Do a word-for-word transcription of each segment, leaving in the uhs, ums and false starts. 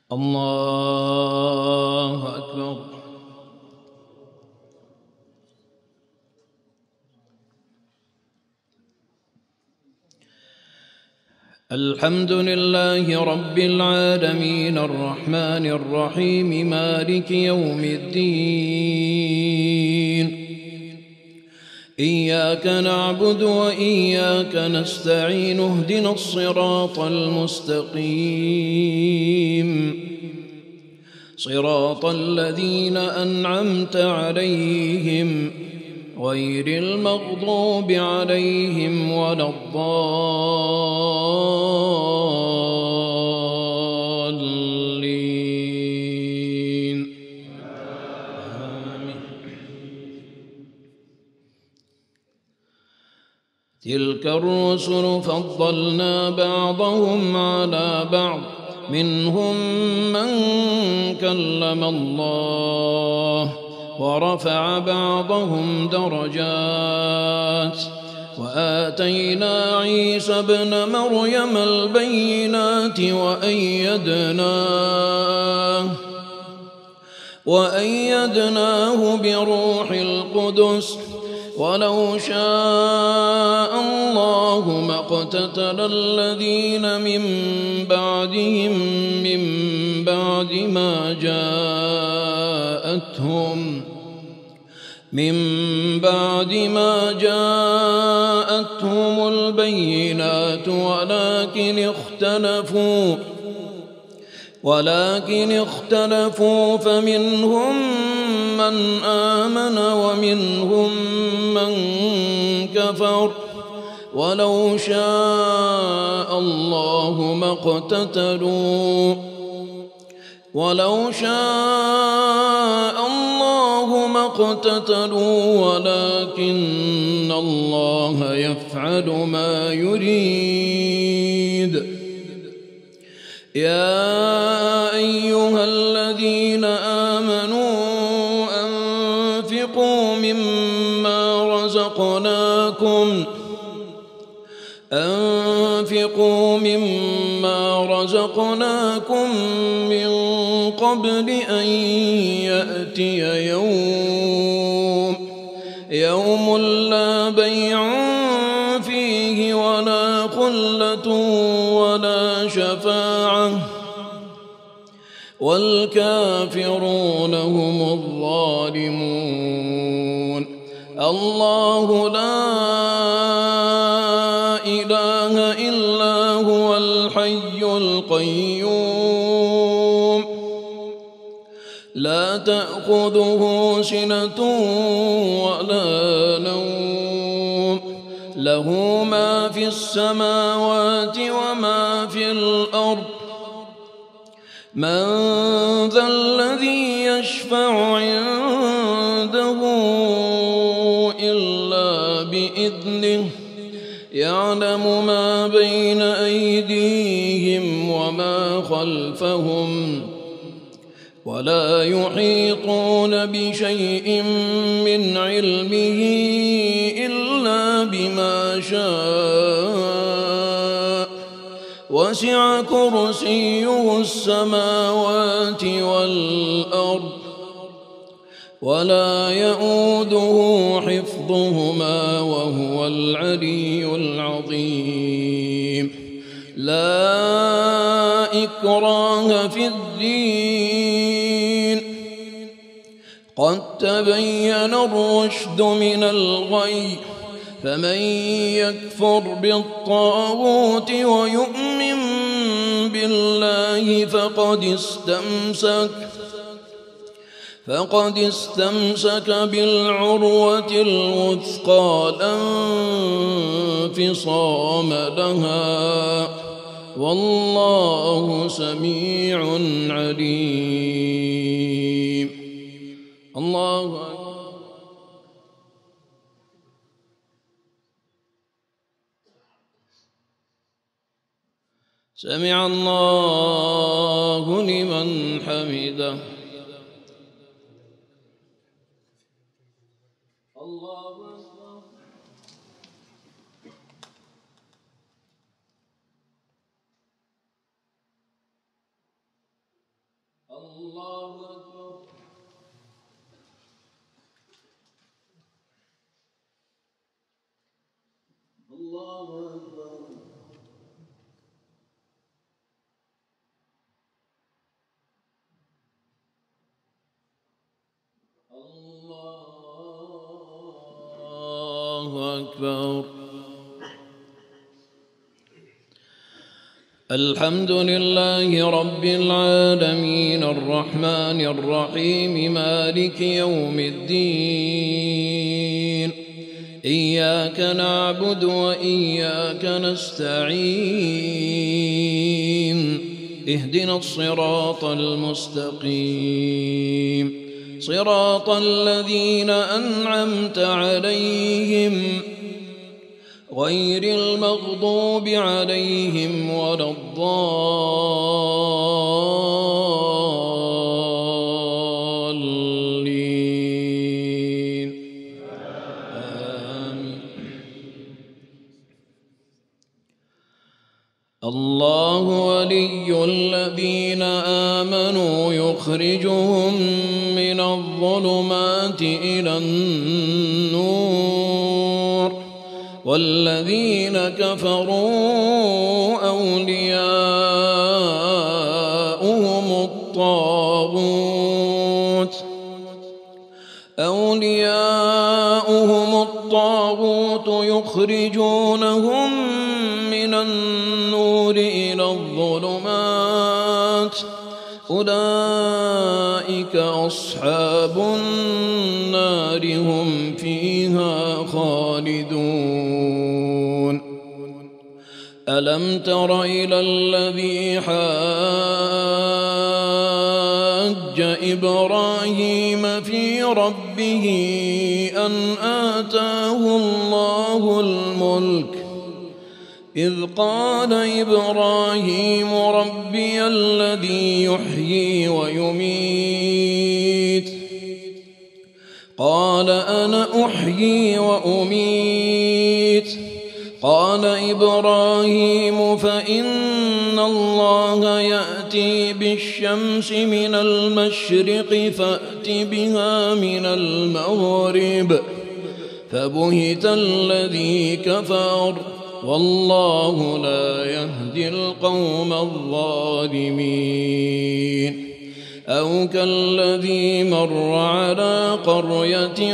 الله أكبر. الحمد لله رب العالمين الرحمن الرحيم مالك يوم الدين. إياك نعبد وإياك نستعين اهدنا الصراط المستقيم صراط الذين أنعمت عليهم غير المغضوب عليهم ولا الضالين آمين. تلك الرسل فضلنا بعضهم على بعض منهم من كلم الله ورفع بعضهم درجات وآتينا عيسى ابن مريم البينات وأيدناه وأيدناه بروح القدس ولو شاء الله ما اقتتل الذين من بعدهم من بعد ما جاءتهم من بعد ما جاءتهم البينات ولكن اختلفوا ولكن اختلفوا فمنهم من آمن ومنهم من كفر ولو شاء الله ما اقتتلوا ولو شاء الله ما اقتتلوا ولكن الله يفعل ما يريد. يا أيها الذين آمنوا أنفقوا مما رزقناكم أنفقوا مما رزقناكم من قبل أن يأتي يوم يوم لا بيع فيه ولا خلة ولا شفاعة والكافرون هم الظالمون. الله لا إله إلا هو الحي القيوم لا تأخذه سنة ولا نوم له ما في السماوات وما في الأرض من ذا الذي يشفع عنده إلا بإذنه يعلم ما بين أيديهم وما خلفهم ولا يحيطون بشيء من علمه إلا بما شاء وسع كرسيه السماوات والأرض ولا يؤوده حفظهما وهو العلي العظيم. لا إكراه في الدين قد تبين الرشد من الغي فمن يكفر بالطاغوت ويؤمن بالله فقد استمسك فقد استمسك بالعروة الوثقى لا انفصام لها والله سميع عليم. الله أكبر. سمع الله لمن حمده. الله أكبر. أكبر. الحمد لله رب العالمين الرحمن الرحيم مالك يوم الدين إياك نعبد وإياك نستعين اهدنا الصراط المستقيم صراط الذين أنعمت عليهم غير المغضوب عليهم ولا الضالين آمين. الله ولي الذين آمنوا يخرجهم من الظلمات إلى النور والذين كفروا أولياؤهم الطاغوت أولياؤهم الطاغوت يخرجونهم من النور إلى الظلمات أولئك أصحاب النار هم فيها خالدون. ألم تر إلى الذي حاج إبراهيم في ربه أن آتاه الله الملك إذ قال إبراهيم ربي الذي يحيي ويميت قال أنا أحيي وأميت قال إبراهيم فإن الله يأتي بالشمس من المشرق فأت بها من المغرب فبهت الذي كفر والله لا يهدي القوم الظالمين. أو كالذي مر على قرية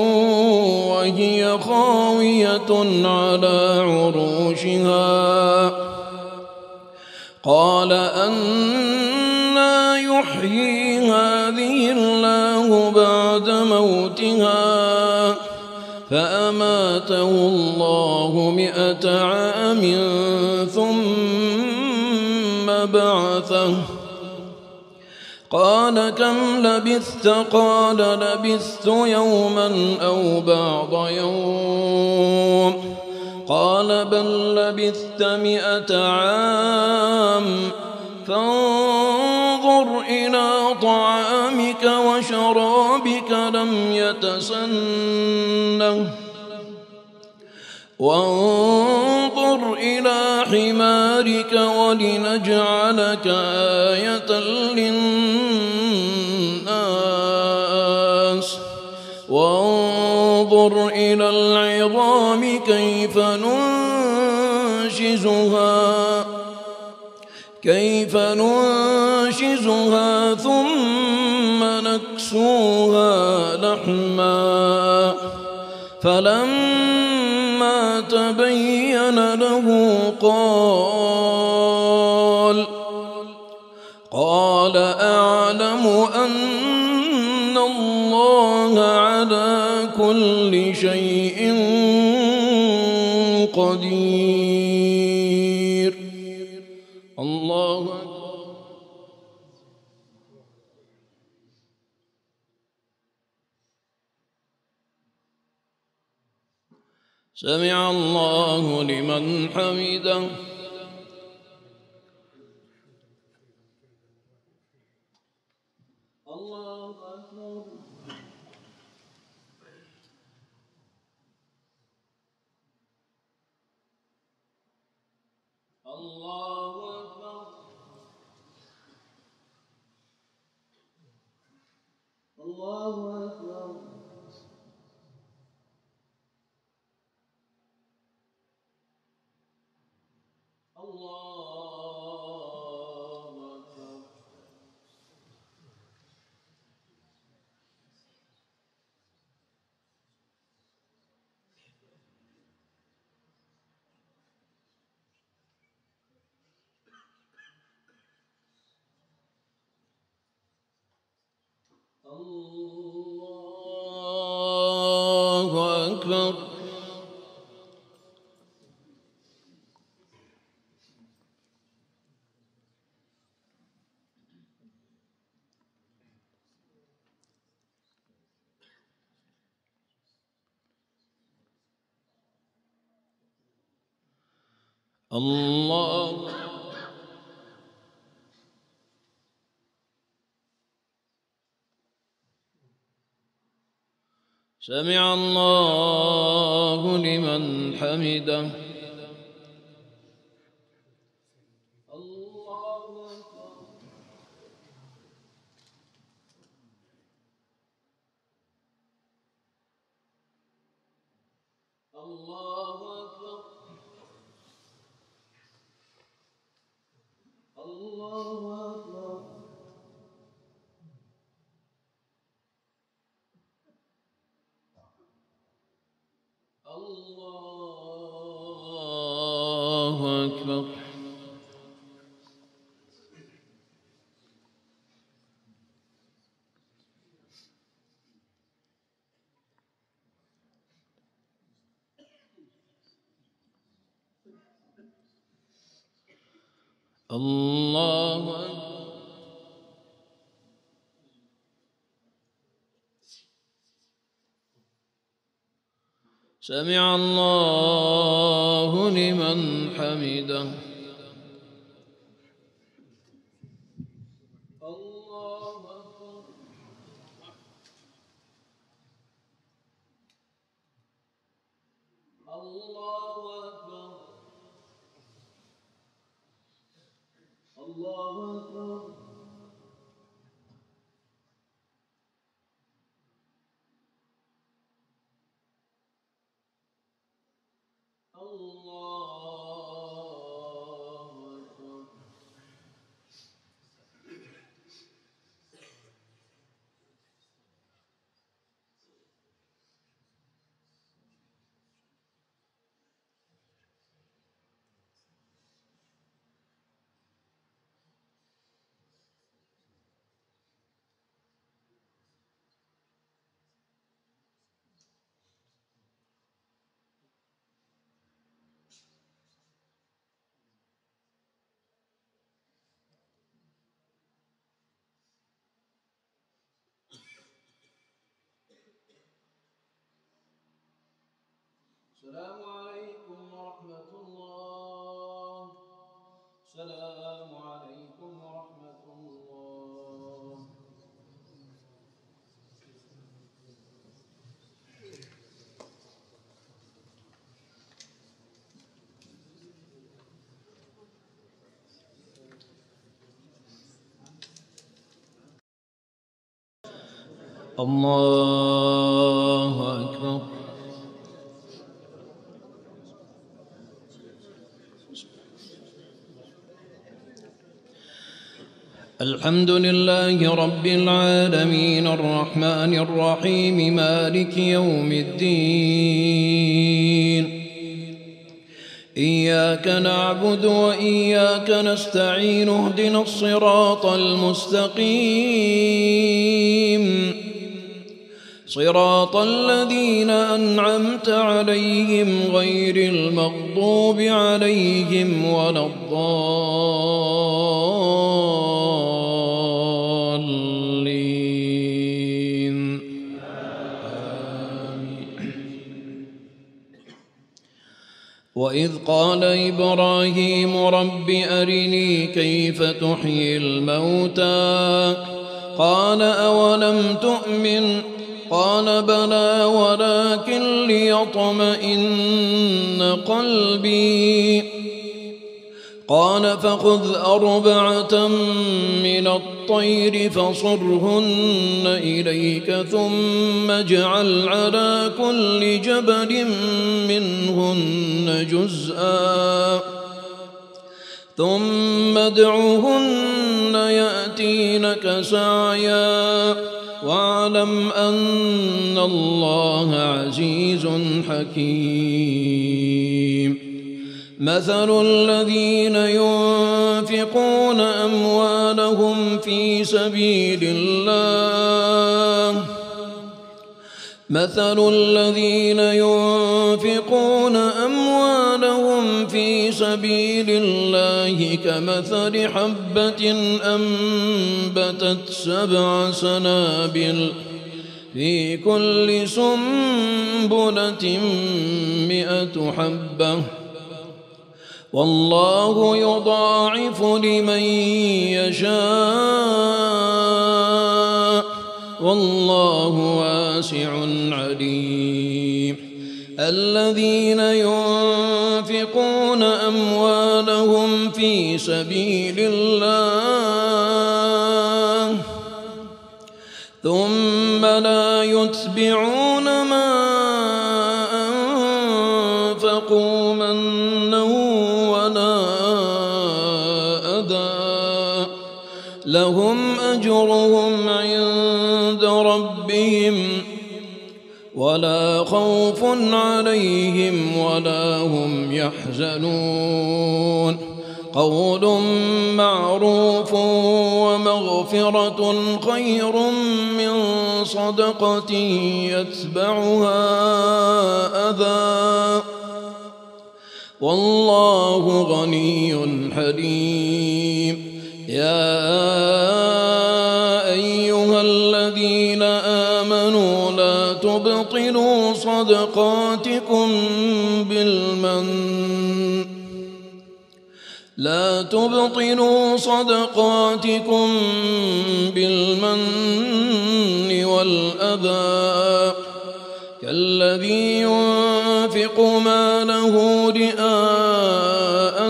وهي خاوية على عروشها قال أنى يحيي هذه الله بعد موتها فأماته الله مئة عام ثم بعثه قال كم لبثت قال لبثت يوما أو بعض يوم قال بل لبثت مئة عام فانظر إلى طعامك وشرابك لم يتسنه وانظر إلى حمارك ولنجعلك آية للناس وانظر إلى العظام كيف ننشزها كيف ننشزها ثم نكسوها لحما فلما تبين له قال قال أعلم أن الله على كل شيء قدير. الله أكبر. سمع الله لمن حمده. الله أكبر. الله أكبر. الله أكبر. الله سمع الله لمن حمده. الله أكبر. الله أكبر. الله أكبر. الله أكبر. الله أكبر. سمع الله لمن حمده. الله أكبر. الله أكبر. الله أكبر. السلام عليكم ورحمة الله. السلام عليكم ورحمة الله. الله أكبر. الحمد لله رب العالمين الرحمن الرحيم مالك يوم الدين. إياك نعبد وإياك نستعين اهدنا الصراط المستقيم صراط الذين أنعمت عليهم غير المغضوب عليهم ولا الضالين. وإذ قال إبراهيم رب أرني كيف تحيي الموتى قال أولم تؤمن قال بلى ولكن ليطمئن قلبي قال فخذ أربعة من الطير فصرهن إليك ثم اجعل على كل جبل منهن جزءا ثم ادعهن يأتينك سعيا واعلم أن الله عزيز حكيم. مثل الذين ينفقون أموالهم في سبيل الله مثل الذين ينفقون أموالهم في سبيل الله كمثل حبة أنبتت سبع سنابل في كل سنبلة مئة حبة والله يضاعف لمن يشاء والله واسع عليم. الذين ينفقون أموالهم في سبيل الله ثم لا يتبعون ما أنفقوا منا ولا أذى لهم أجرهم عند ربهم ولا خوف عليهم ولا هم يحزنون. قول معروف ومغفرة خير من صدقة يتبعها أذى والله غني حليم. يا أيها الذين آمنوا لا تبطلوا صدقاتكم بالمن لا تبطلوا صدقاتكم بالمن والأذى كالذي ينفق ماله رئاء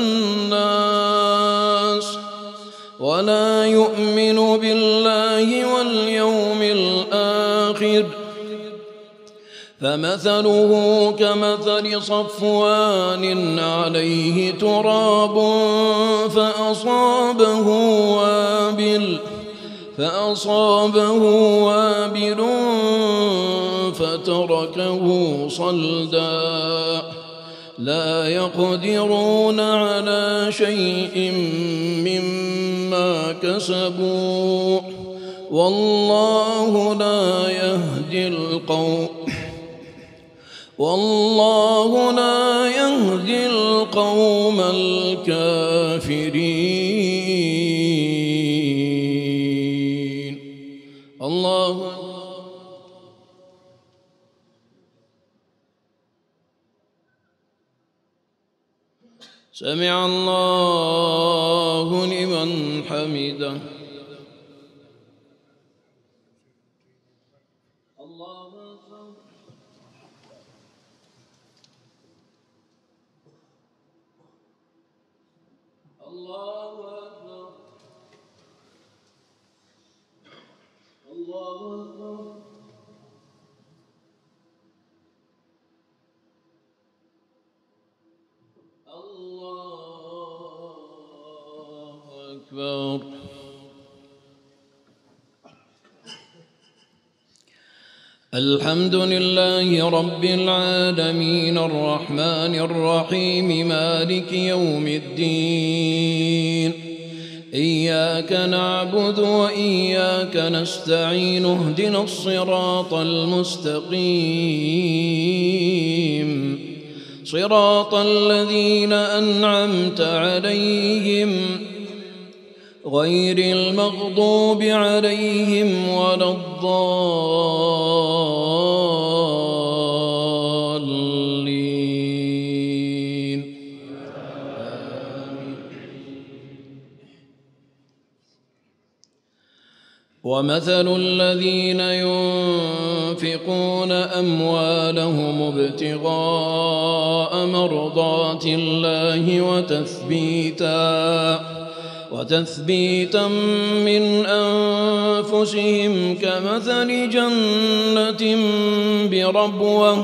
الناس ولا يؤمن بالله واليوم الآخر فمثله كمثل صفوان عليه تراب فأصابه وابل فأصابه وابل فتركه صلدا لا يقدرون على شيء مما كسبوا والله لا يهدي القوم والله لا يهدي القوم الكافرين. الله سمع الله لمن حمده. أكبر. الحمد لله رب العالمين الرحمن الرحيم مالك يوم الدين إياك نعبد وإياك نستعين اهدنا الصراط المستقيم صراط الذين أنعمت عليهم غير المغضوب عليهم ولا الضالين. ومثل الذين ينفقون أموالهم ابتغاء مرضات الله وتثبيتا وتثبيتا من أنفسهم كمثل جنة بربوة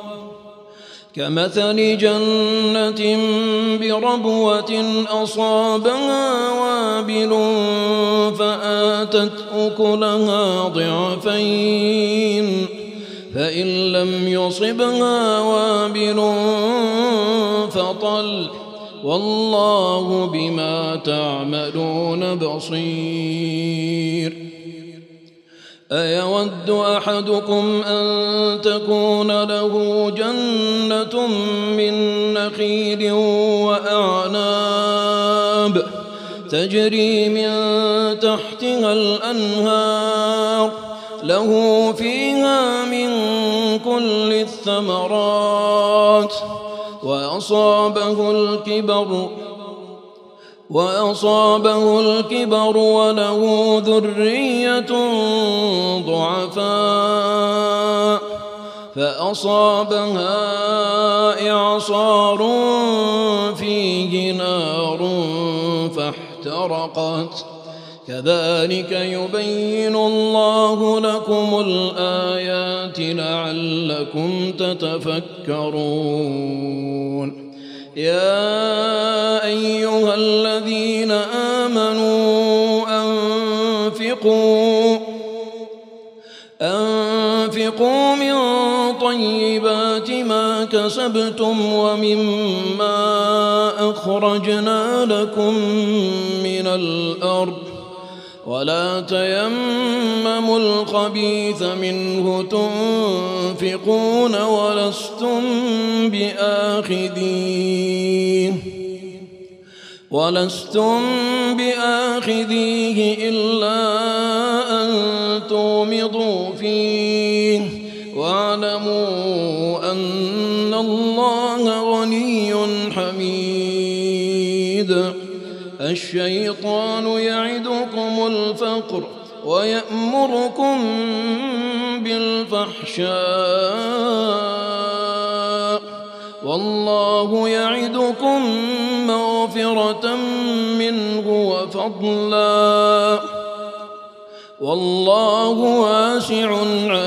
كمثل جنة بربوة أصابها وابل فآتت أكلها ضعفين فإن لم يصبها وابل فطل والله بما تعملون بصير. أيود أحدكم أن تكون له جنة من نخيل وأعناب تجري من تحتها الأنهار له فيها من كل الثمرات وأصابه الكبر وأصابه الكبر وله ذرية ضعفاء فأصابها إعصار فيه نار فاحترقت كذلك يبين الله لكم الآيات لعلكم تتفكرون. يا أيها الذين آمنوا أنفقوا أنفقوا من طيبات ما كسبتم ومما أخرجنا لكم من الأرض ولا تيمموا الخبيث منه تنفقون ولستم بآخذيه ولستم بآخذيه إلا أن تومضوا فيه واعلموا أن الله غني حميد. الشيطان يعدكم الفقر ويأمركم بالفحشاء والله يعدكم مغفرة منه وفضلا والله واسع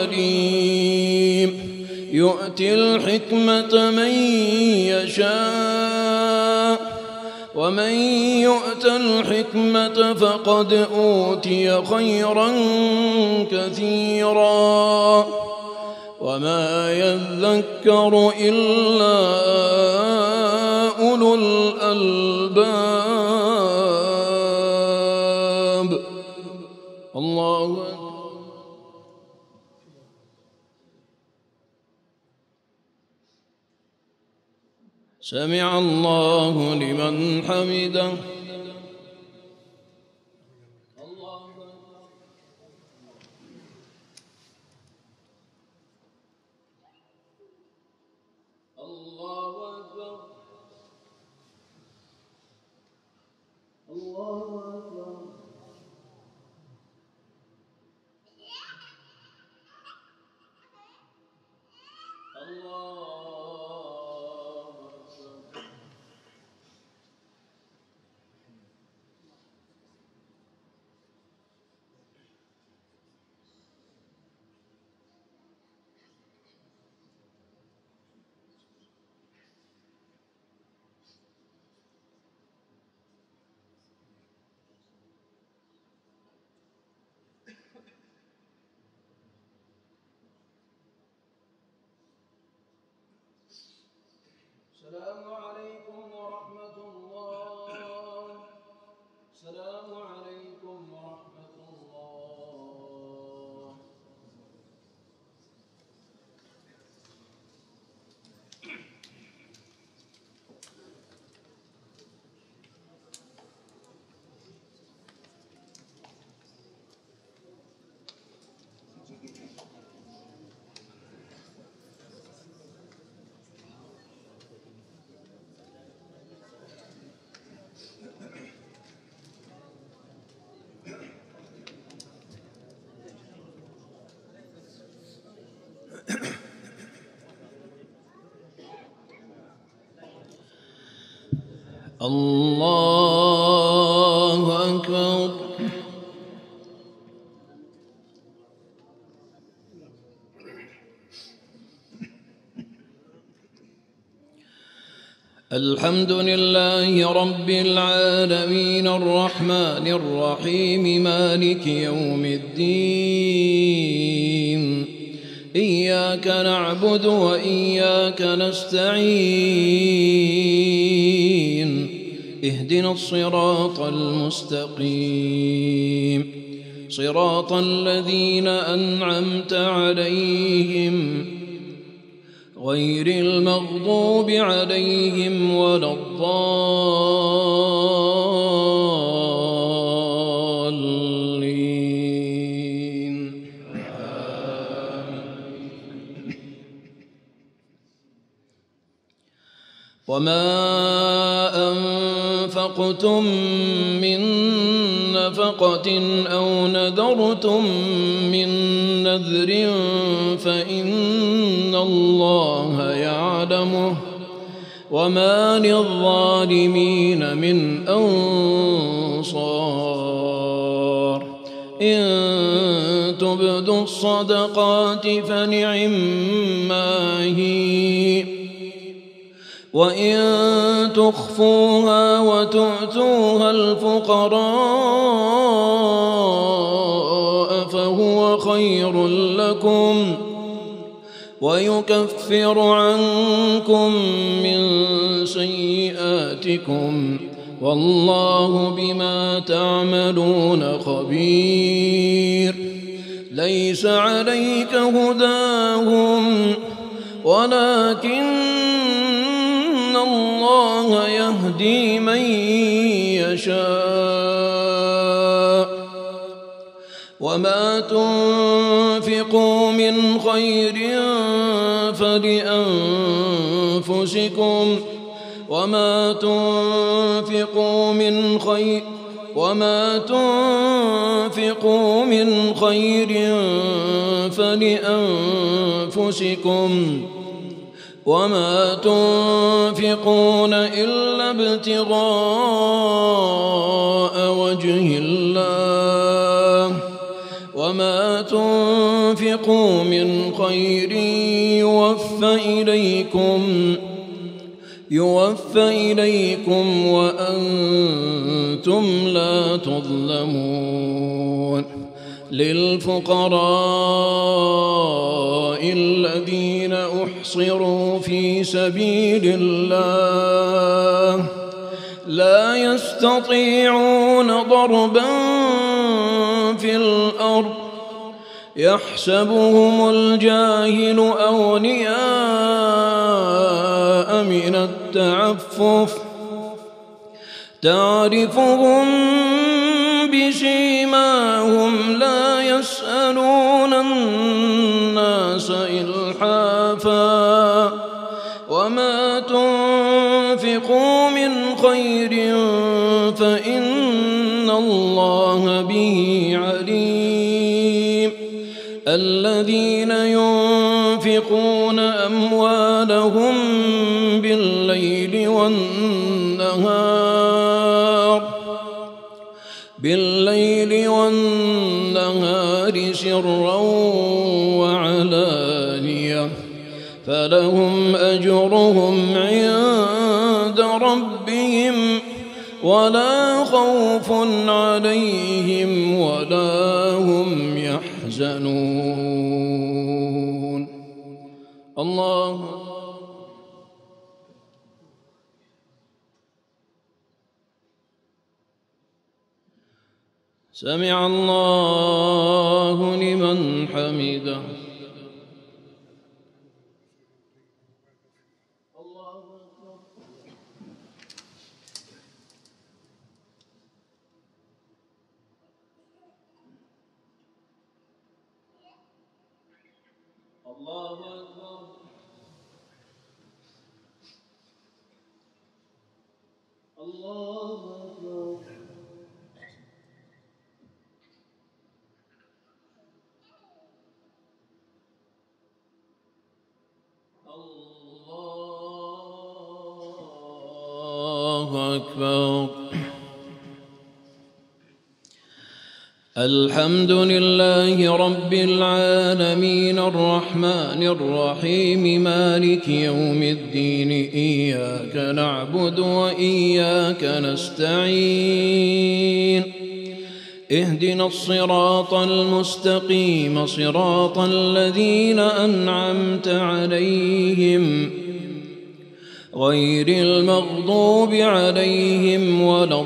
عليم. يؤتي الحكمة من يشاء ومن يؤت الحكمة فقد أوتي خيرا كثيرا وما يذكر إلا أولو الألباب. الله أكبر. سمع الله لمن حمده. السلام عليكم ورحمة الله. السلام عليكم ورحمة الله. الله أكبر. الحمد لله رب العالمين الرحمن الرحيم مالك يوم الدين إياك نعبد وإياك نستعين اهدنا الصراط المستقيم صراط الذين أنعمت عليهم غير المغضوب عليهم ولا الضالين. وما أنفقتم من نفقة أو نذرتم من نذر فإن الله يعلمه وما للظالمين من أنصار. إن تبدوا الصدقات فنعما هي وإن تخفوها وتؤتوها الفقراء فهو خير لكم ويكفر عنكم من سيئاتكم والله بما تعملون خبير. ليس عليك هداهم ولكن الله يهدي من يشاء. وما تنفقوا من خير فلأنفسكم وما تنفقوا من خير وما تنفقوا من خير فلأنفسكم وما تنفقون إلا ابتغاء وجه الله وما تنفقوا من خير يوفى إليكم يوفى إليكم وأنتم لا تظلمون. للفقراء الذين أحصروا في سبيل الله لا يستطيعون ضربا في الأرض يحسبهم الجاهل أغنياء من التعفف تعرفهم بسيماهم لا يسألون الناس إلحافا وما تنفقوا من خير فإن الله به عليم. الذين ينفقون أموالهم بالليل والنهار بالليل والنهار سرا وعلانية فلهم أجرهم عند ربهم ولا خوف عليهم ولا هم يحزنون. الله سمع الله لمن حمده. الله أكبر. الله أكبر. الله الله أكبر. الحمد لله رب العالمين الرحمن الرحيم مالك يوم الدين إياك نعبد وإياك نستعين اهدنا الصراط المستقيم صراط الذين أنعمت عليهم غير المغضوب عليهم ولا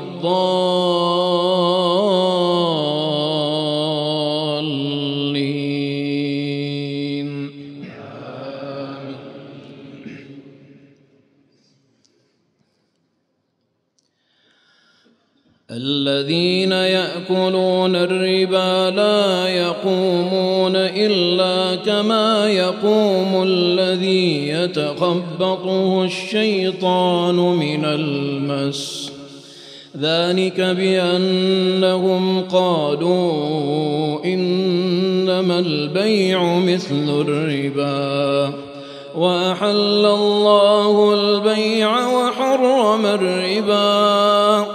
الضالين آمين. الذين يأكلون الربا لا يقومون إلا كما يقوم الذي يتخبطه الشيطان من المس ذلك بأنهم قالوا إنما البيع مثل الربا وأحل الله البيع وحرم الربا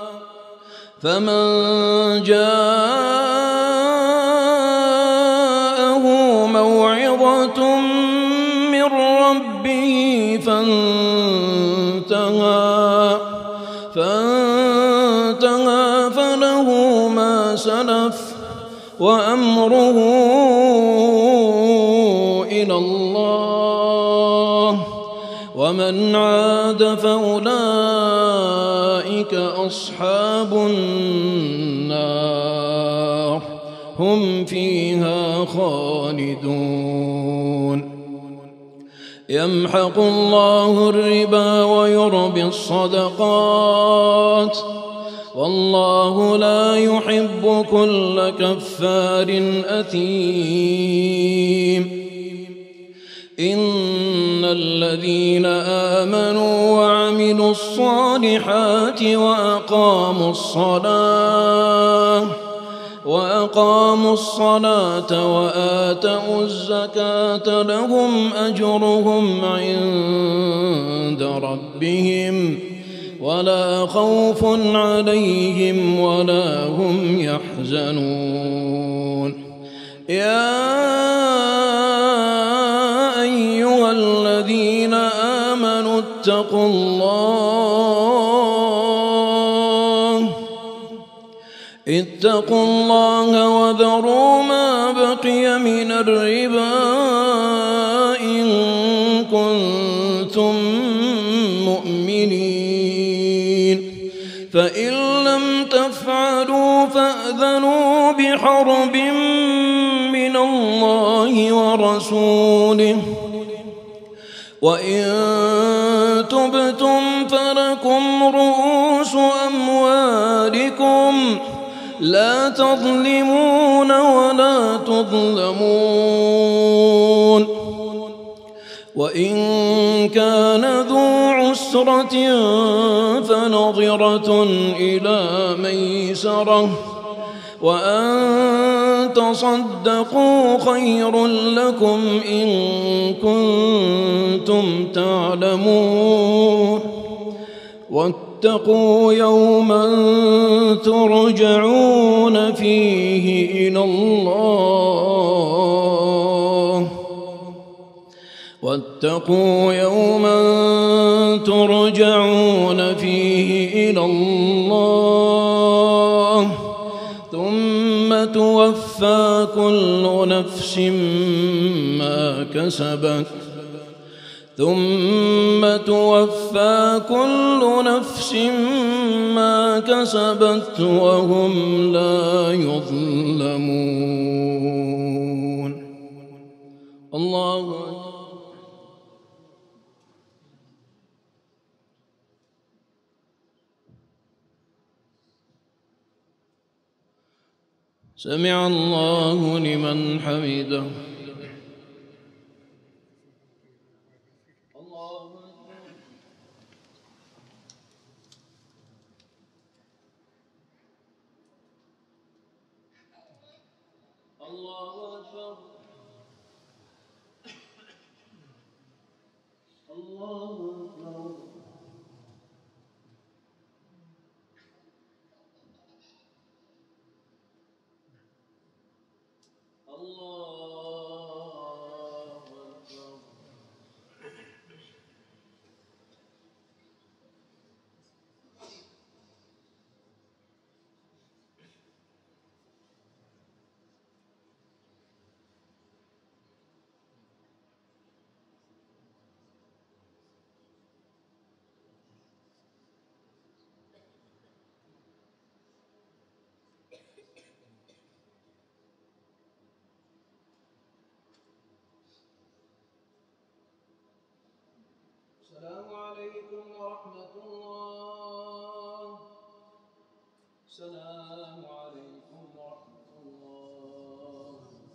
فمن جاءه موعظة من ربه فانتهى فانتهى فله ما سلف وأمره إلى الله ومن عاد فأولئك أصحاب النار هم فيها خالدون يمحق الله الربا ويربي الصدقات والله لا يحب كل كفار أثيم إن الذين آمنوا وعملوا الصالحات وأقاموا الصلاة وأقاموا الصلاة وآتوا الزكاة لهم أجرهم عند ربهم ولا خوف عليهم ولا هم يحزنون يا أيها الذين آمنوا اتقوا الله اتقوا الله وذروا ما بقي من الربا إن كنتم مؤمنين فإن لم تفعلوا فأذنوا بحرب من الله ورسوله وإن تبتم فلكم رؤوس أموالكم لا تظلمون ولا تظلمون وإن كان ذو عسرة فنظرة إلى ميسرة وأن تصدقوا خير لكم إن كنتم تعلمون واتقوا يوما ترجعون فيه إلى الله واتقوا يوما ترجعون فيه إلى الله ثم توفى كل نفس ما كسبت ثم توفى كل نفس ما كسبت وهم لا يظلمون الله أكبر. سمع الله لمن حمده. الله أكبر. الله أكبر. الله أكبر. السلام عليكم ورحمة الله. السلام عليكم ورحمة الله.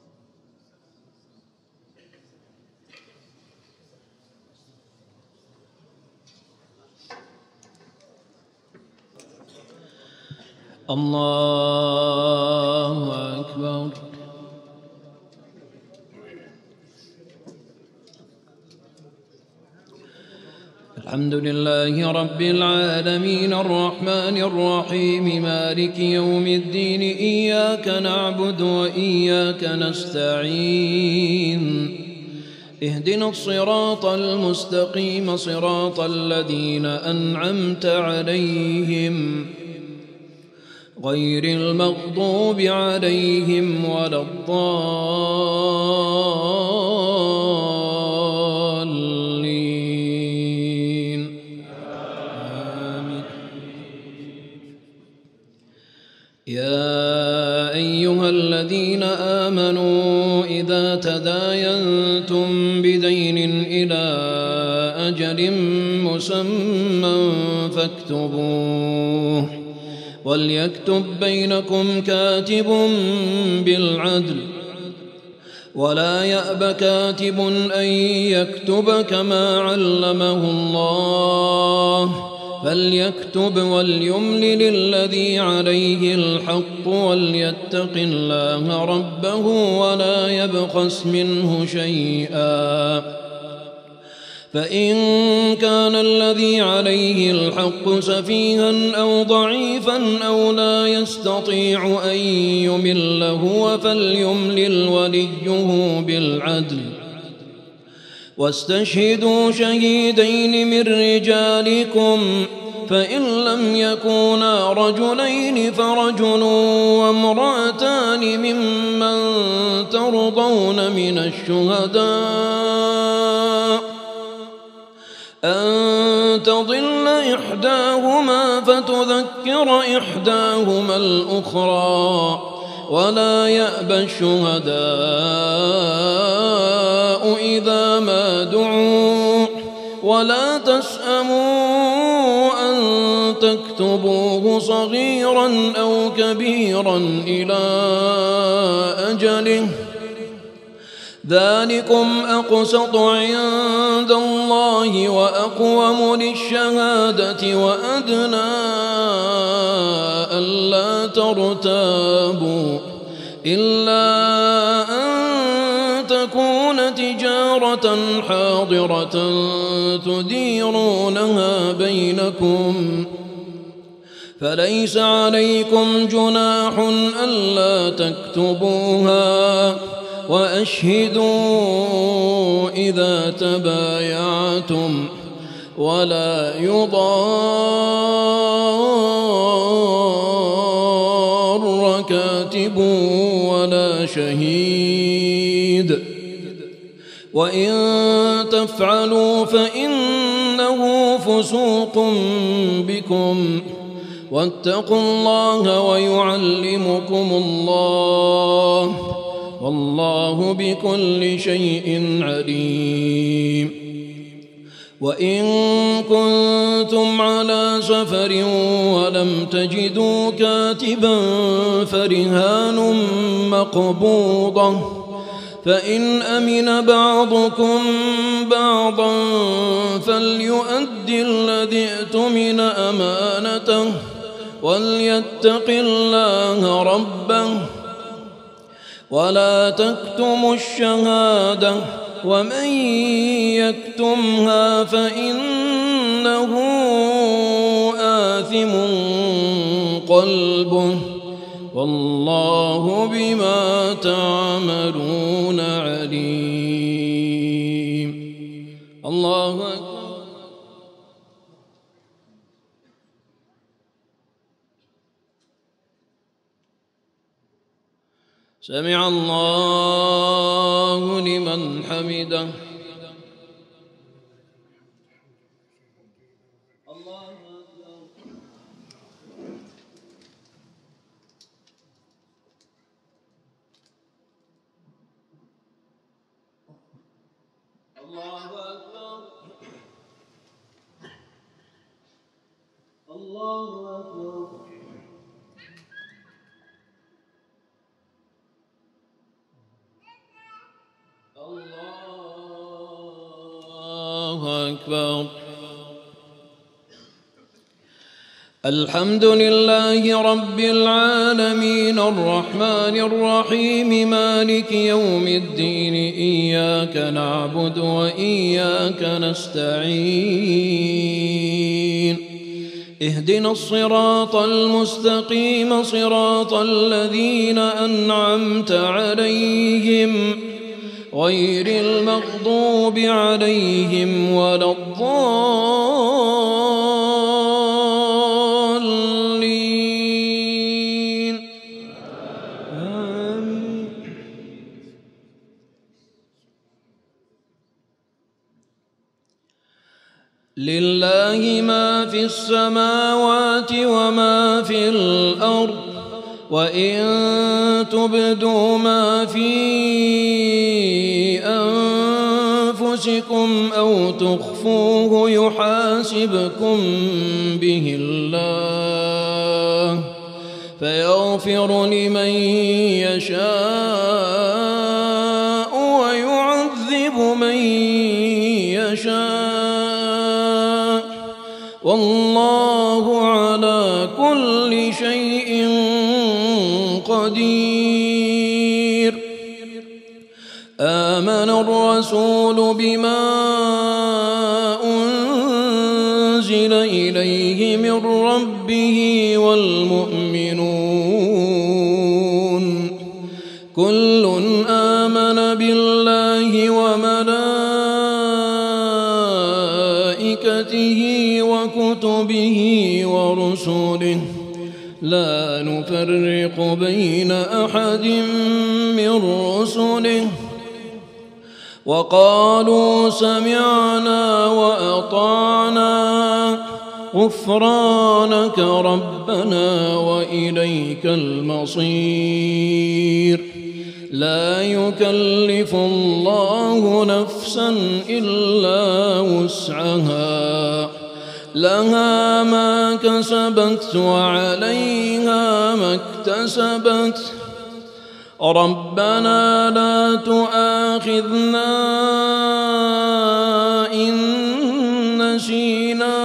الله أكبر. الحمد لله رب العالمين الرحمن الرحيم مالك يوم الدين إياك نعبد وإياك نستعين اهدنا الصراط المستقيم صراط الذين أنعمت عليهم غير المغضوب عليهم ولا الضالين آمين. يا أيها الذين آمنوا إذا تداينتم بدين إلى أجل مسمى فاكتبوه وليكتب بينكم كاتب بالعدل ولا يأب كاتب أن يكتب كما علمه الله فليكتب وليملل الذي عليه الحق وليتق الله ربه ولا يبخس منه شيئا فإن كان الذي عليه الحق سفيها أو ضعيفا أو لا يستطيع أن يمل هو فليملل وليه بالعدل واستشهدوا شهيدين من رجالكم فإن لم يكونا رجلين فرجل وامرأتان ممن ترضون من الشهداء أن تضل إحداهما فتذكر إحداهما الأخرى ولا يأبى الشهداء إذا ما دعوا ولا تسأموا أن تكتبوه صغيرا أو كبيرا إلى أجله ذلكم أقسط عند الله وأقوم للشهادة وأدنى ألا ترتابوا إلا أن تكون تجارة حاضرة تديرونها بينكم فليس عليكم جناح ألا تكتبوها وأشهدوا إذا تبايعتم ولا يضار كاتب ولا شهيد وإن تفعلوا فإنه فسوق بكم واتقوا الله ويعلمكم الله والله بكل شيء عليم. وإن كنتم على سفر ولم تجدوا كاتبا فرهان مقبوضة فإن أمن بعضكم بعضا فليؤدي الذي اؤتمن أمانته وليتق الله ربه ولا تكتموا الشهادة ومن يكتمها فإنه آثم قلبه والله بما تعملون عليم. الله أكبر. سمع الله لمن حمده. أكبر. الحمد لله رب العالمين الرحمن الرحيم مالك يوم الدين إياك نعبد وإياك نستعين اهدنا الصراط المستقيم صراط الذين أنعمت عليهم غير المغضوب عليهم ولا الضالين آمين. لله ما في السماوات وما في الأرض وإن تبدوا ما في أنفسكم أو تخفوه يحاسبكم به الله فيغفر لمن يشاء ويعذب من يشاء والله على كل شيء قدير. آمن الرسول بما أنزل إليه من ربه والمؤمنون كل آمن بالله وملائكته وكتبه ورسله لا نفرق بين أحد من رسله وقالوا سمعنا وأطعنا غفرانك ربنا وإليك المصير. لا يكلف الله نفسا إلا وسعها لها ما كسبت وعليها ما اكتسبت ربنا لا تؤاخذنا إن نسينا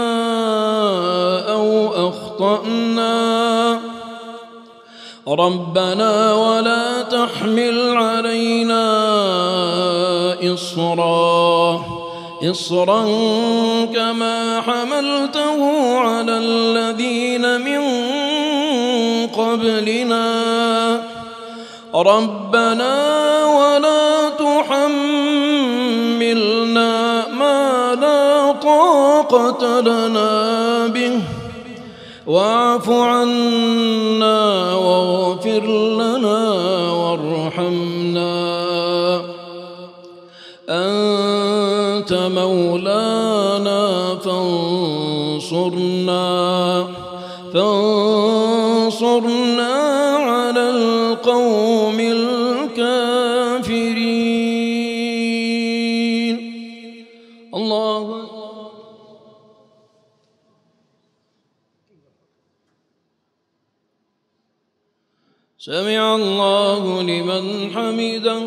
أو أخطأنا ربنا ولا تحمل علينا إصرا إصرا كما حملته على الذين من قبلنا ربنا ولا تحملنا ما لا طاقة لنا به واعف عنا واغفر لنا وارحمنا أنت مولانا فانصرنا فانصرنا على القوم الكافرين. الله سمع الله لمن حمده.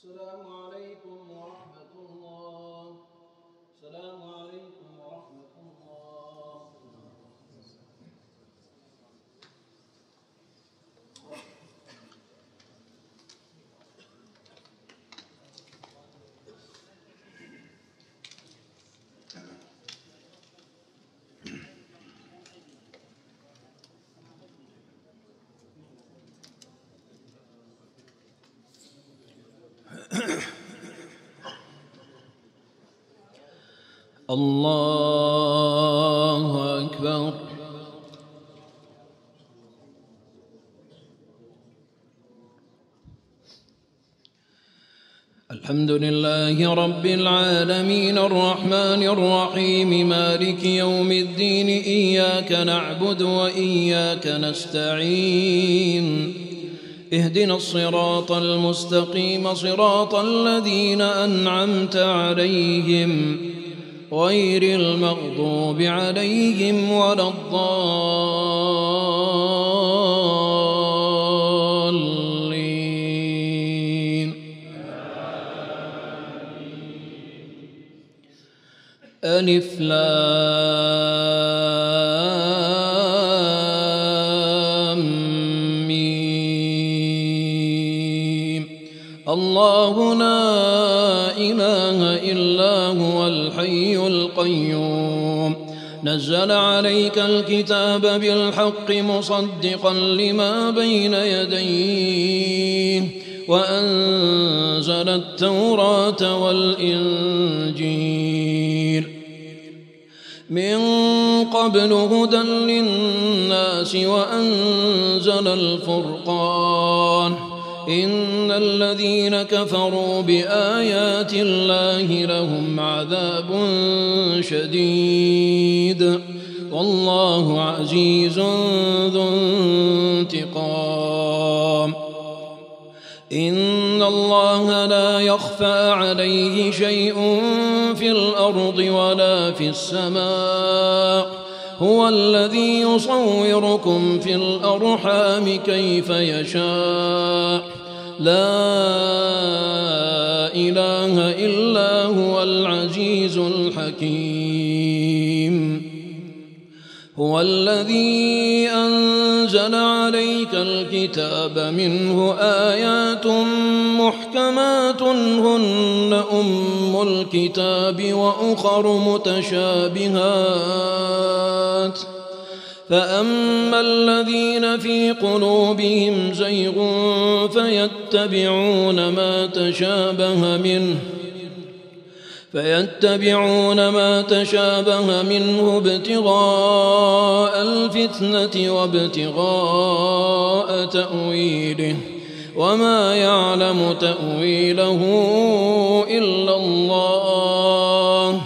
السلام عليكم ورحمة الله. السلام عليكم ورحمة الله. الله أكبر. الحمد لله رب العالمين الرحمن الرحيم مالك يوم الدين إياك نعبد وإياك نستعين اهدنا الصراط المستقيم صراط الذين أنعمت عليهم غير المغضوب عليهم ولا الضالين. ألف لام ميم. الله لا إله إلا هو الحي القيوم نزل عليك الكتاب بالحق مصدقا لما بين يديه وأنزل التوراة والإنجيل من قبل هدى للناس وأنزل الفرقان إن الذين كفروا بآيات الله لهم عذاب شديد والله عزيز ذو انتقام. إن الله لا يخفى عليه شيء في الأرض ولا في السماء هو الذي يصوركم في الأرحام كيف يشاء لا إله إلا هو العزيز الحكيم. هو الذي أنزل عليك الكتاب منه آيات محكمات هن أم الكتاب وأخر متشابهات فأما الذين في قلوبهم زيغ فيتبعون ما تشابه منه فيتبعون ما تشابه منه ابتغاء الفتنة وابتغاء تأويله وما يعلم تأويله إلا الله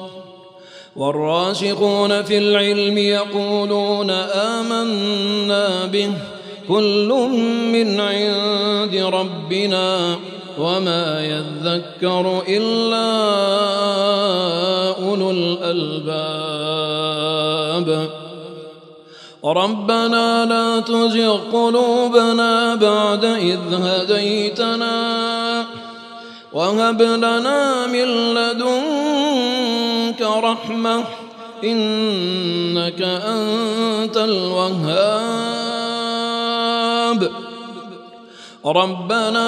والراسخون في العلم يقولون آمنا به كل من عند ربنا وما يذكر إلا أولو الألباب. ربنا لا تزغ قلوبنا بعد إذ هديتنا وهب لنا من لدنك رحمة إنك أنت الوهاب. ربنا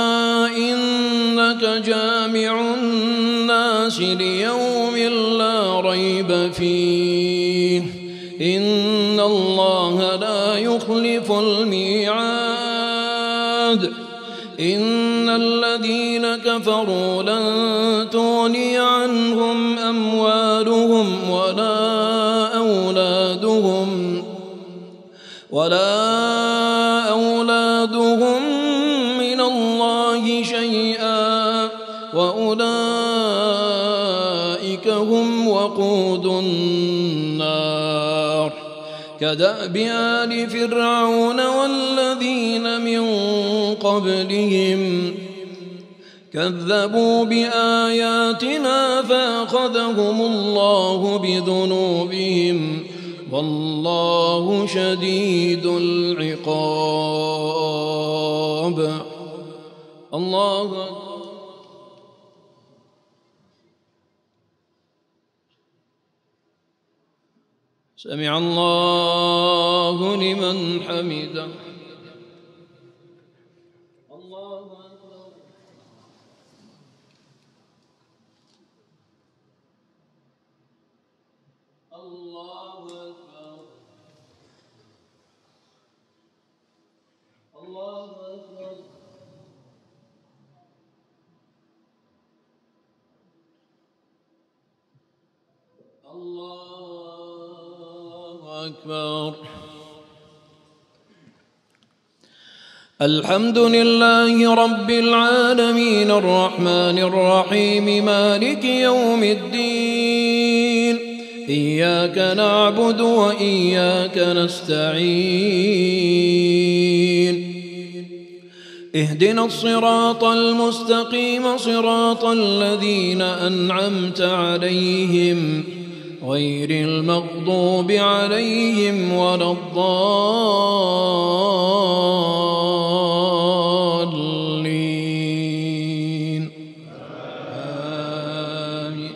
إنك جامع الناس ليوم لا ريب فيه إن الله لا يخلف الميعاد. إن الذين كفروا لن تغني عنهم أموالهم ولا أولادهم ولا أولادهم من الله شيئا وأولئك هم وقود النار كدأب آل فرعون والذين من قبلهم كذبوا بآياتنا فأخذهم الله بذنوبهم والله شديد العقاب. الله أكبر. سمع الله لمن حمده. الله أكبر. الله أكبر. الله أكبر. الله أكبر. الحمد لله رب العالمين الرحمن الرحيم مالك يوم الدين إياك نعبد وإياك نستعين اهدنا الصراط المستقيم صراط الذين أنعمت عليهم غير المغضوب عليهم ولا الضالين آمين.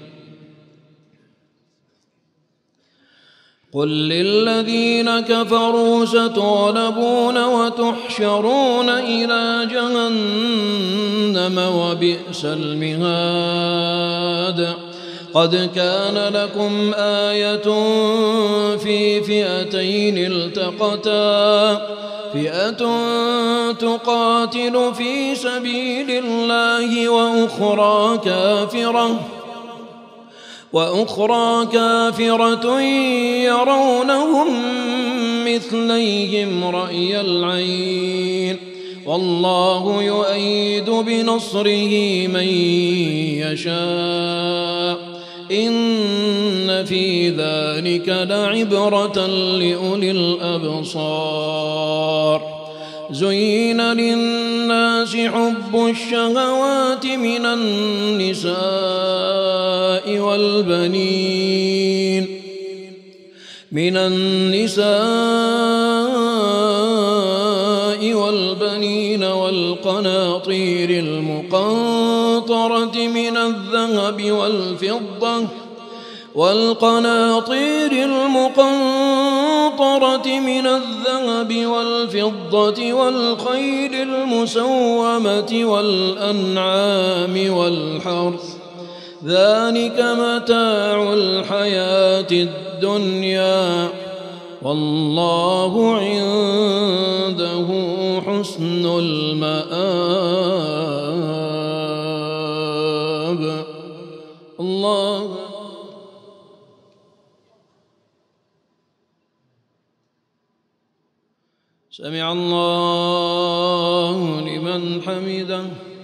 قل للذين كفروا ستغلبون وتحشرون إلى جهنم وبئس المهاد. قد كان لكم آية في فئتين التقتا فئة تقاتل في سبيل الله وأخرى كافرة وأخرى كافرة يرونهم مثليهم رأي العين والله يؤيد بنصره من يشاء إن في ذلك لعبرة لأولي الأبصار. زين للناس حب الشهوات من النساء والبنين من النساء والبنين والقناطير المقنطرة من الذهب والفضة والقناطير المقنطرة من الذهب والفضة والخيل المسومة والأنعام والحرث ذلك متاع الحياة الدنيا والله عنده حسن المآب. الله سمع الله لمن حمده.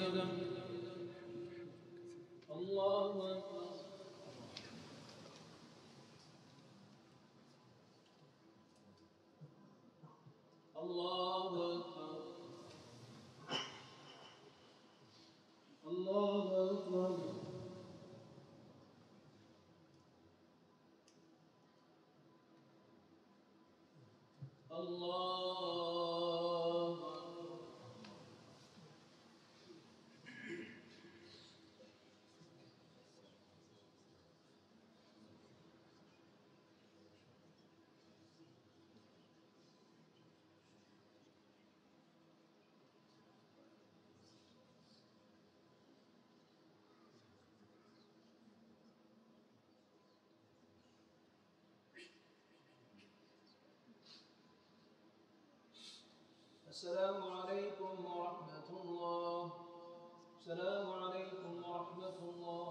السلام عليكم ورحمة الله. السلام عليكم ورحمة الله.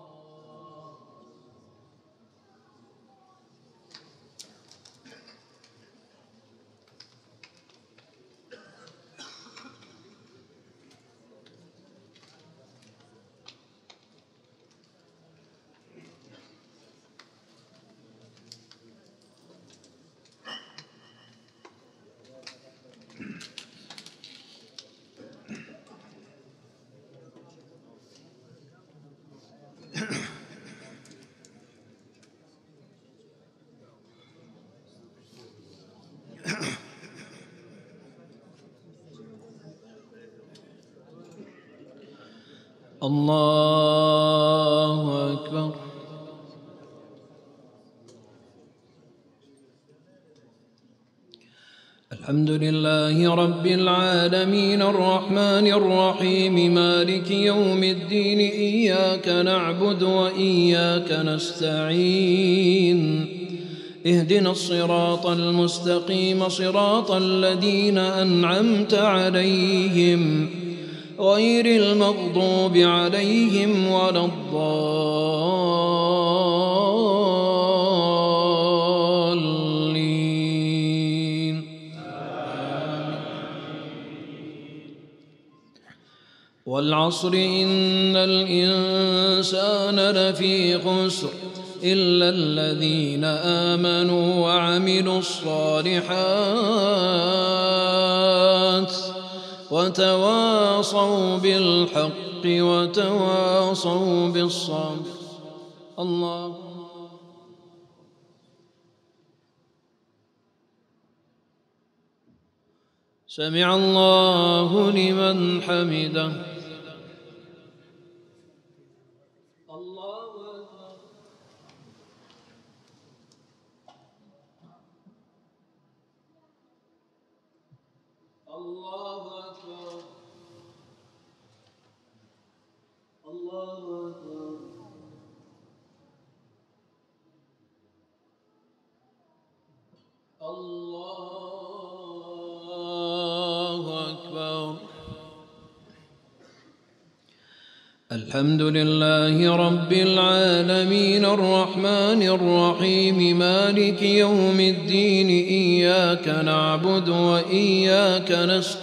الله أكبر. الحمد لله رب العالمين الرحمن الرحيم مالك يوم الدين إياك نعبد وإياك نستعين اهدنا الصراط المستقيم صراط الذين أنعمت عليهم غير المغضوب عليهم ولا الضالين. والعصر إن الإنسان لفي خسر إلا الذين آمنوا وعملوا الصالحات وتواصوا بالحق وتواصوا بالصبر. الله سمع الله لمن حمده. الحمد لله رب العالمين الرحمن الرحيم مالك يوم الدين إياك نعبد وإياك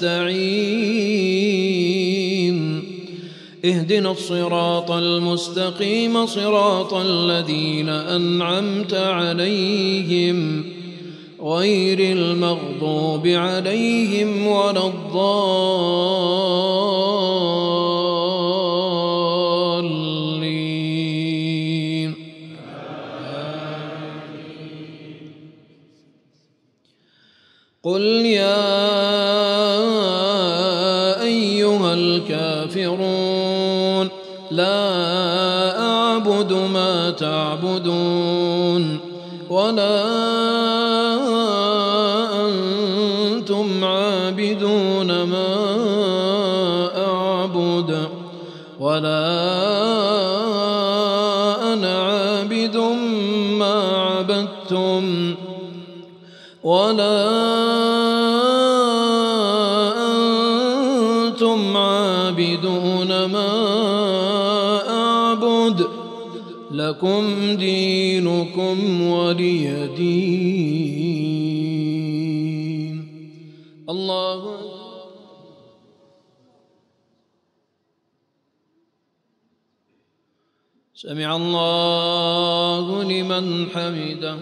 نستعين اهدنا الصراط المستقيم صراط الذين أنعمت عليهم غير المغضوب عليهم ولا الضالين. قل يا أيها الكافرون لا أعبد ما تعبدون ولا أنتم عابدون ما أعبد ولا أنا عابد ما عبدتم ولا أنتم عابدون ما أعبد لكم دينكم ولي دين. الله سمع الله لمن حمده.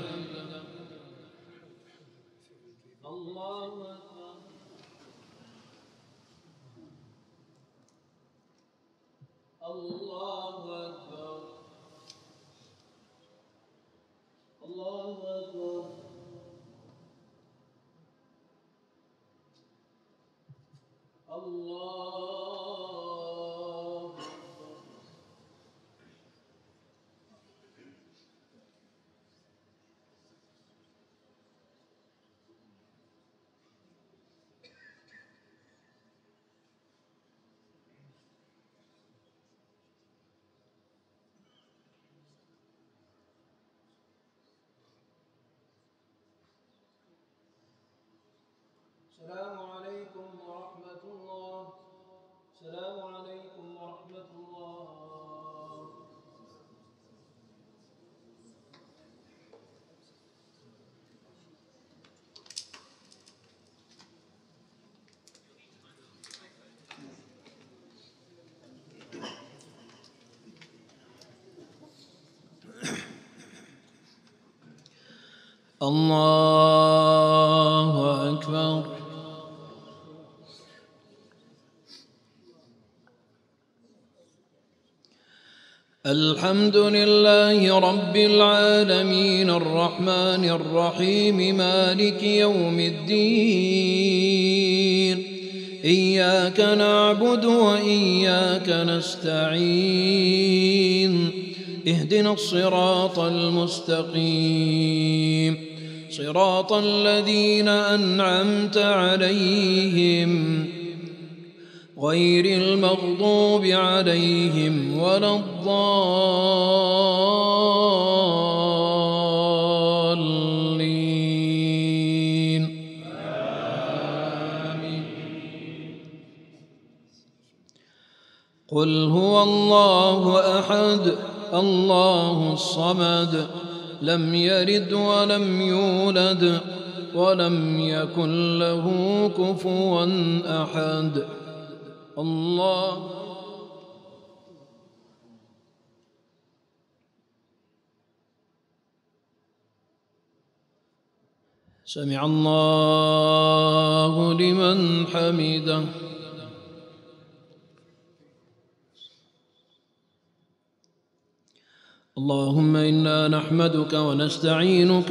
السلام عليكم ورحمة الله. السلام عليكم ورحمة الله. الله أكبر. الحمد لله رب العالمين الرحمن الرحيم مالك يوم الدين إياك نعبد وإياك نستعين اهدنا الصراط المستقيم صراط الذين أنعمت عليهم غير المغضوب عليهم ولا الضالين آمين. قل هو الله أحد الله الصمد لم يلد ولم يولد ولم يكن له كفوا أحد. الله سمع الله لمن حمده. اللهم إنا نحمدك ونستعينك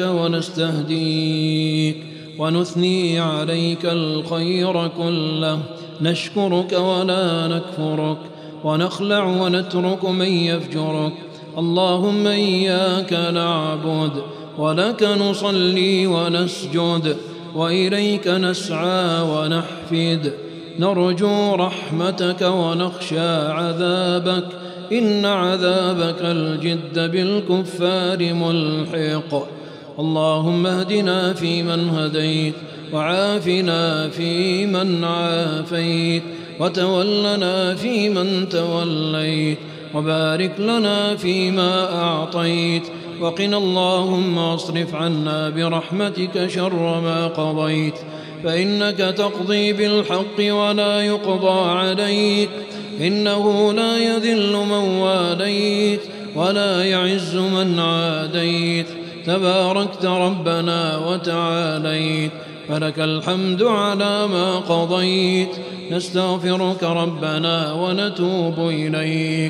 ونستهديك ونثني عليك الخير كله، نشكرك ولا نكفرك، ونخلع ونترك من يفجرك. اللهم إياك نعبد ولك نصلي ونسجد وإليك نسعى ونحفد، نرجو رحمتك ونخشى عذابك، إن عذابك الجد بالكفار ملحق. اللهم اهدنا فيمن هديت، وعافنا فيمن عافيت، وتولنا فيمن توليت، وبارك لنا فيما أعطيت، وقنا اللهم واصرف عنا برحمتك شر ما قضيت، فإنك تقضي بالحق ولا يقضى عليك، إنه لا يذل من واليت ولا يعز من عاديت، تباركت ربنا وتعاليت، فلك الحمد على ما قضيت. نستغفرك ربنا ونتوب إليك.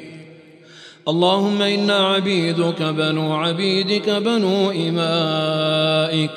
اللهم إنا عبيدك بنو عبيدك بنو إمائك،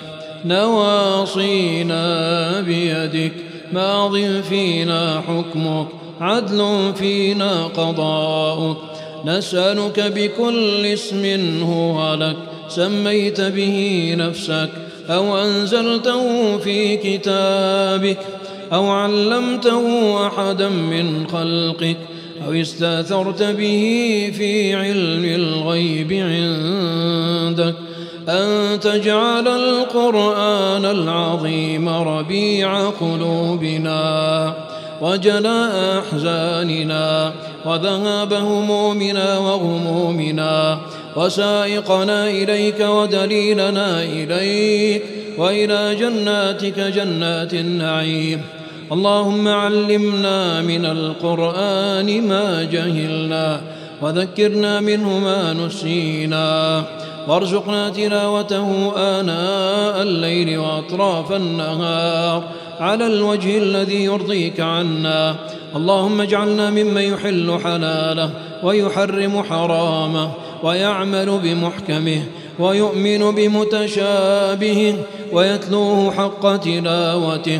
نواصينا بيدك، ماض فينا حكمك، عدل فينا قضاؤك. نسألك بكل اسم هو لك سميت به نفسك أو أنزلته في كتابك أو علمته أحدا من خلقك أو استأثرت به في علم الغيب عندك، أن تجعل القرآن العظيم ربيع قلوبنا وجلاء أحزاننا وذهاب همومنا وغمومنا، وسائقنا إليك ودليلنا إليك وإلى جناتك جنات النعيم. اللهم علمنا من القرآن ما جهلنا، وذكرنا منه ما نسينا، وارزقنا تلاوته آناء الليل وأطراف النهار على الوجه الذي يرضيك عنا. اللهم اجعلنا ممن يحل حلاله ويحرم حرامه ويعمل بمحكمه ويؤمن بمتشابهه ويتلوه حق تلاوته.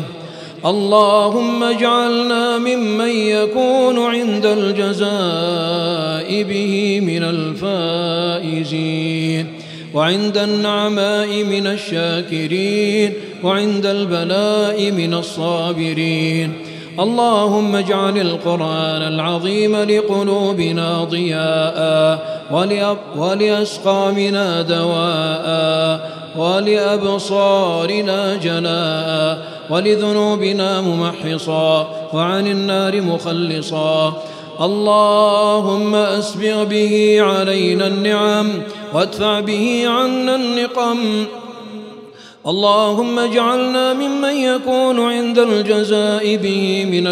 اللهم اجعلنا ممن يكون عند الجزاء به من الفائزين، وعند النعماء من الشاكرين، وعند البلاء من الصابرين. اللهم اجعل القرآن العظيم لقلوبنا ضياء، ولأسقامنا دواء، ولأبصارنا جلاء، ولذنوبنا ممحصا، وعن النار مخلصا. اللهم أسبغ به علينا النعم، وادفع به عنا النقم. اللهم اجعلنا ممن يكون عند الجزاء به من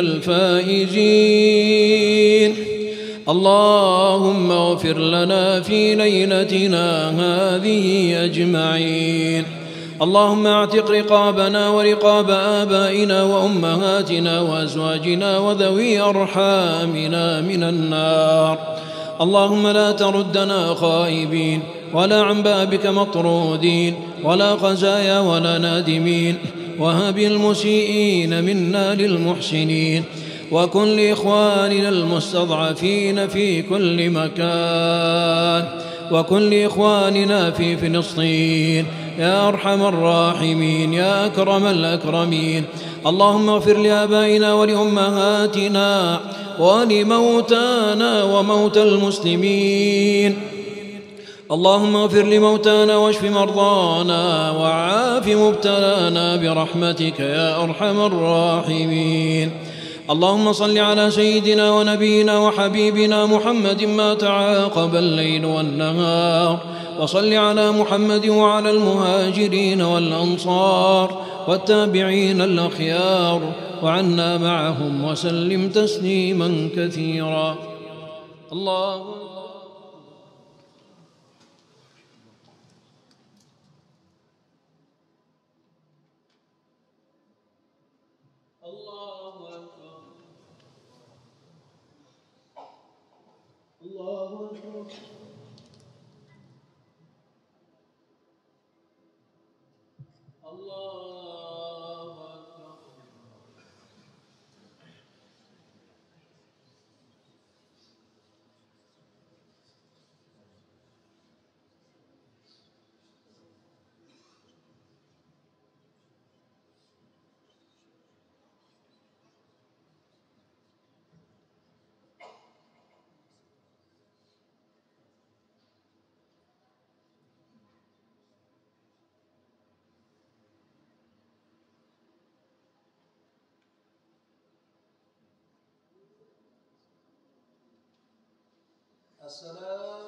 الفائزين. اللهم اغفر لنا في ليلتنا هذه أجمعين. اللهم اعتق رقابنا ورقاب آبائنا وأمهاتنا وأزواجنا وذوي أرحامنا من النار. اللهم لا تردنا خائبين، ولا عن بابك مطرودين، ولا خزايا ولا نادمين، وهب المسيئين منا للمحسنين، وكن لإخواننا المستضعفين في كل مكان، وكن لإخواننا في فلسطين يا أرحم الراحمين يا أكرم الأكرمين. اللهم اغفر لآبائنا ولأمهاتنا ولموتانا وموتى المسلمين. اللهم اغفر لموتانا واشف مرضانا وعاف مبتلانا برحمتك يا أرحم الراحمين. اللهم صل على سيدنا ونبينا وحبيبنا محمد ما تعاقب الليل والنهار، وصل على محمد وعلى المهاجرين والأنصار والتابعين الأخيار، وعنا معهم وسلم تسليما كثيرا. الله السلام